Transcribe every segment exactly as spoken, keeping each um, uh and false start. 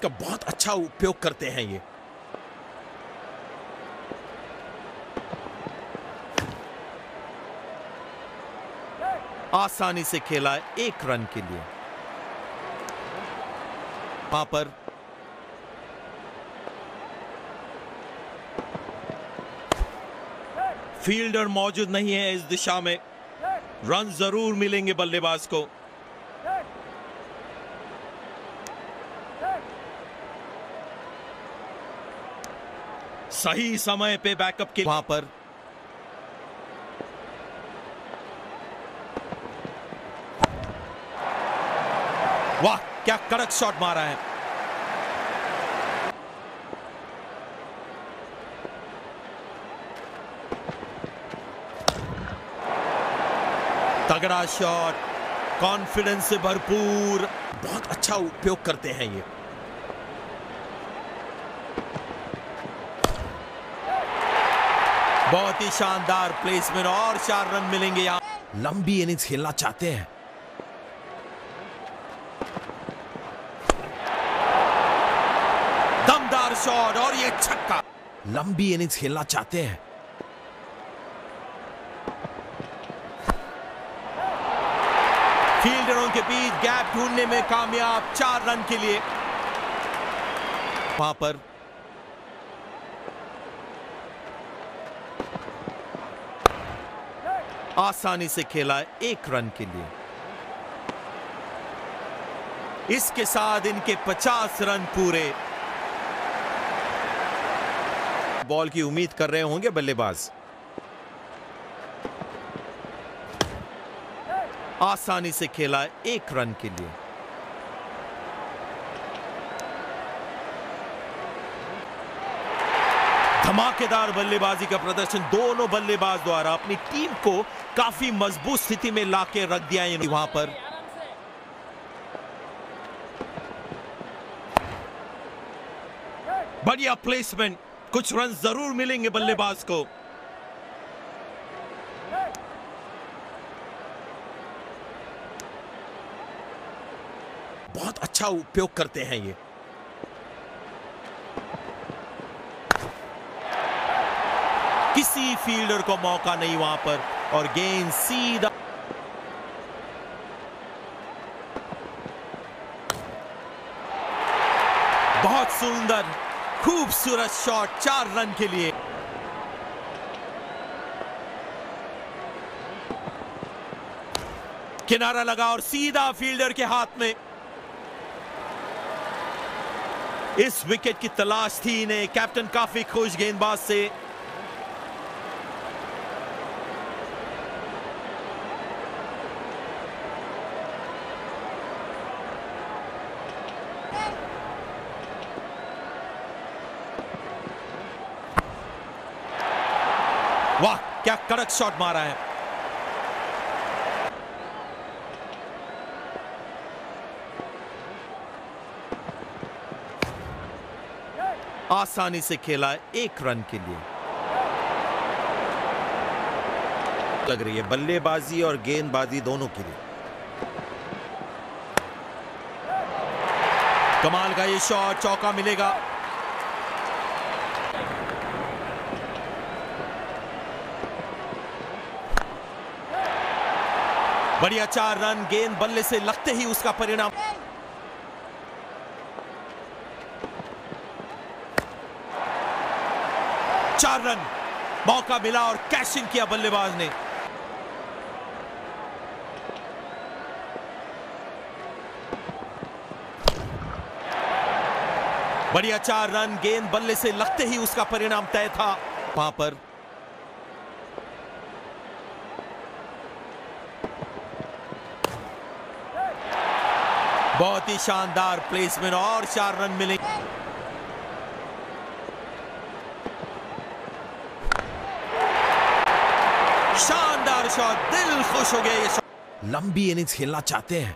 इसका बहुत अच्छा उपयोग करते हैं ये। आसानी से खेला है एक रन के लिए। वहां पर फील्डर मौजूद नहीं है इस दिशा में, रन जरूर मिलेंगे बल्लेबाज को। सही समय पे बैकअप के वहां पर वाह क्या कड़क शॉट मारा है। तगड़ा शॉट, कॉन्फिडेंस से भरपूर, बहुत अच्छा उपयोग करते हैं ये। बहुत ही शानदार प्लेसमेंट और चार रन मिलेंगे यहां। लंबी इनिंग्स खेलना चाहते हैं। दमदार शॉट और ये छक्का। लंबी इनिंग्स खेलना चाहते हैं। फील्डरों के बीच गैप ढूंढने में कामयाब, चार रन के लिए। वहां पर आसानी से खेला है एक रन के लिए। इसके साथ इनके पचास रन पूरे। बॉल की उम्मीद कर रहे होंगे बल्लेबाज। आसानी से खेला है एक रन के लिए। धमाकेदार बल्लेबाजी का प्रदर्शन दोनों बल्लेबाज द्वारा अपनी टीम को काफी मजबूत स्थिति में लाके रख दिया है। वहां पर बढ़िया प्लेसमेंट, कुछ रन जरूर मिलेंगे बल्लेबाज को। बहुत अच्छा उपयोग करते हैं ये। किसी फील्डर को मौका नहीं वहां पर और गेंद सीधा बहुत सुंदर खूबसूरत शॉट, चार रन के लिए। किनारा लगा और सीधा फील्डर के हाथ में। इस विकेट की तलाश थी इन्हें। कैप्टन काफी खुश गेंदबाज से। वाह क्या कड़क शॉट मारा है। आसानी से खेला है एक रन के लिए। लग रही है बल्लेबाजी और गेंदबाजी दोनों के लिए। कमाल का ये शॉट, चौका मिलेगा। बढ़िया चार रन, गेंद बल्ले से लगते ही उसका परिणाम। चार रन, मौका मिला और कैशिंग किया बल्लेबाज ने। बढ़िया चार रन, गेंद बल्ले से लगते ही उसका परिणाम तय था। वहां पर बहुत ही शानदार प्लेसमेंट और चार रन मिले। शानदार शॉट, दिल खुश हो गया ये शॉट। लंबी इनिंग्स खेलना चाहते हैं।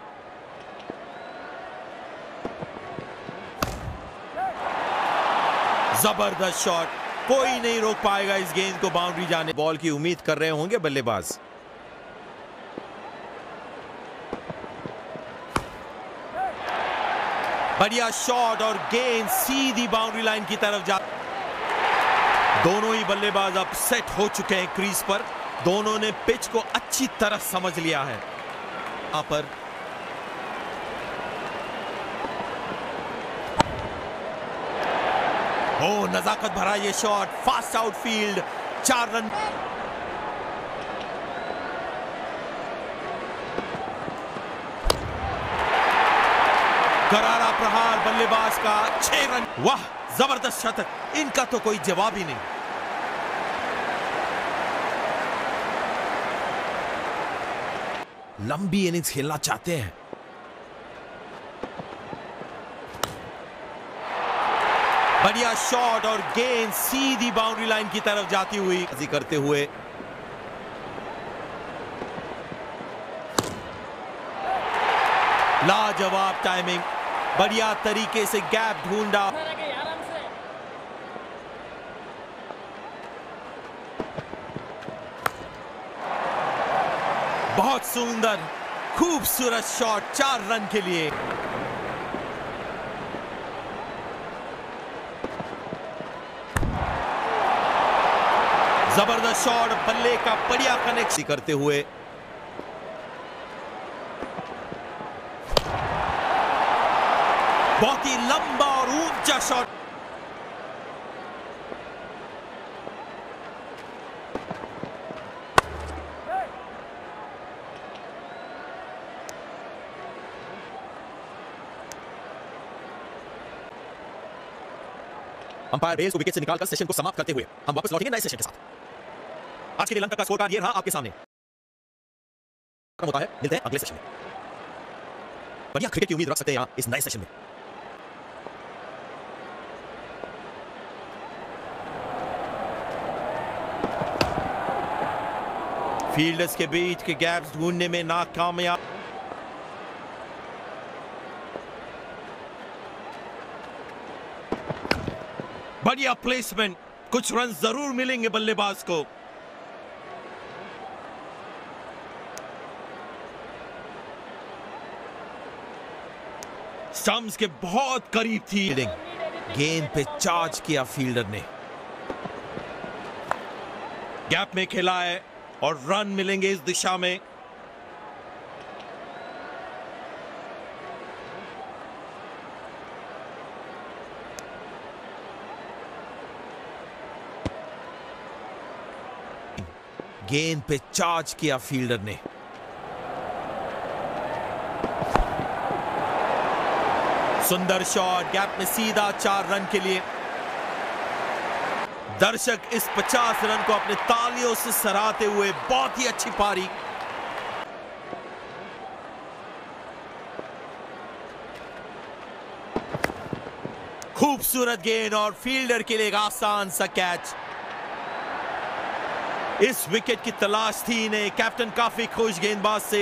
जबरदस्त शॉट, कोई नहीं रोक पाएगा इस गेंद को बाउंड्री जाने। बॉल की उम्मीद कर रहे होंगे बल्लेबाज। बढ़िया शॉट और गेंद सीधी बाउंड्री लाइन की तरफ जा। दोनों ही बल्लेबाज अब सेट हो चुके हैं क्रीज पर। दोनों ने पिच को अच्छी तरह समझ लिया है। यहां पर ओ नजाकत भरा ये शॉट, फास्ट आउटफील्ड, चार रन। करारा प्रहार बल्लेबाज का, छह रन। वाह, जबरदस्त शतक, इनका तो कोई जवाब ही नहीं। लंबी इनिंग्स खेलना चाहते हैं। बढ़िया शॉट और गेंद सीधी बाउंड्री लाइन की तरफ जाती हुई करते हुए। लाजवाब टाइमिंग, बढ़िया तरीके से गैप ढूंढा। बहुत सुंदर खूबसूरत शॉट, चार रन के लिए। जबरदस्त शॉट, बल्ले का बढ़िया कनेक्शन करते हुए। बहुत ही लंबा और ऊंचा शॉट। अंपायर बेल्स को विकेट से निकालकर सेशन को समाप्त करते हुए हम वापस लौटेंगे नए सेशन के साथ। आज के लिए लंका का स्कोर कार्ड ये रहा आपके सामने। होता है, मिलते हैं अगले सेशन में। बढ़िया क्रिकेट की उम्मीद रख सकते हैं यहां इस नए सेशन में। फील्डर्स के बीच के गैप्स ढूंढने में नाकामयाब। बढ़िया प्लेसमेंट, कुछ रन जरूर मिलेंगे बल्लेबाज को। स्टंप्स के बहुत करीब थी। गेंद पे चार्ज किया फील्डर ने। गैप में खेला है और रन मिलेंगे इस दिशा में। गेंद पे चार्ज किया फील्डर ने। सुंदर शॉट, गैप में सीधा, चार रन के लिए। दर्शक इस पचास रन को अपने तालियों से सराहते हुए, बहुत ही अच्छी पारी। खूबसूरत गेंद और फील्डर के लिए एक आसान सा कैच। इस विकेट की तलाश थी इन्हें। कैप्टन काफी खुश गेंदबाज से।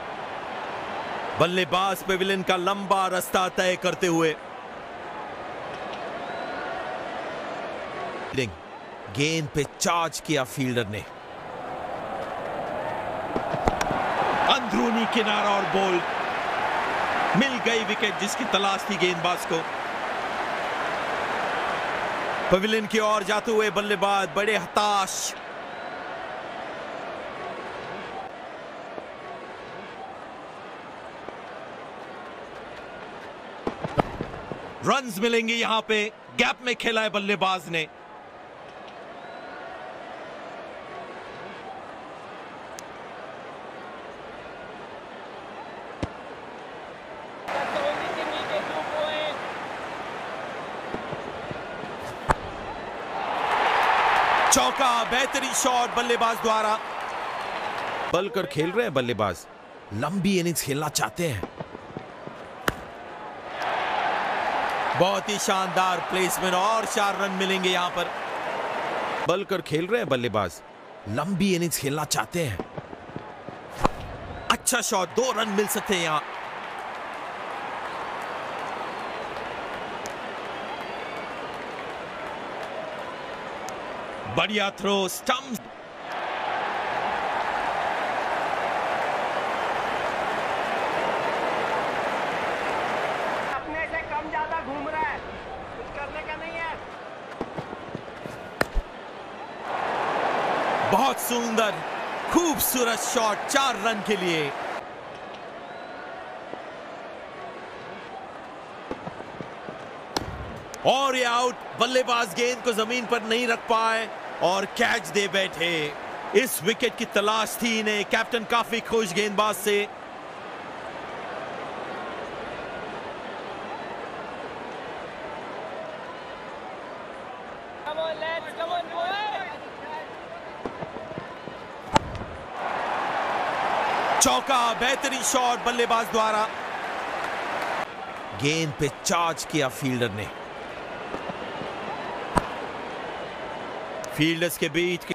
बल्लेबाज पेविलियन का लंबा रास्ता तय करते हुए। गेंद पे चार्ज किया फील्डर ने। अंदरूनी किनारा और बॉल, मिल गई विकेट जिसकी तलाश थी गेंदबाज को। पेविलियन की ओर जाते हुए बल्लेबाज बड़े हताश। रन्स मिलेंगे यहां पे। गैप में खेला है बल्लेबाज ने। चौका, बेहतरीन शॉट बल्लेबाज द्वारा। बल कर खेल रहे हैं बल्लेबाज, लंबी इनिंग्स खेलना चाहते हैं। बहुत ही शानदार प्लेसमेंट और चार रन मिलेंगे यहां पर। बल कर खेल रहे हैं बल्लेबाज, लंबी इनिंग्स खेलना चाहते हैं। अच्छा शॉट, दो रन मिल सकते हैं यहां। बढ़िया थ्रो, स्टंप। अपने से कम बहुत सुंदर खूबसूरत शॉट, चार रन के लिए। और ये आउट। बल्लेबाज गेंद को जमीन पर नहीं रख पाए और कैच दे बैठे। इस विकेट की तलाश थी इन्हें। कैप्टन काफी खुश गेंदबाज से। चौका, बेहतरीन शॉट बल्लेबाज द्वारा। गेंद पे चार्ज किया फील्डर ने। फील्डर्स के बीच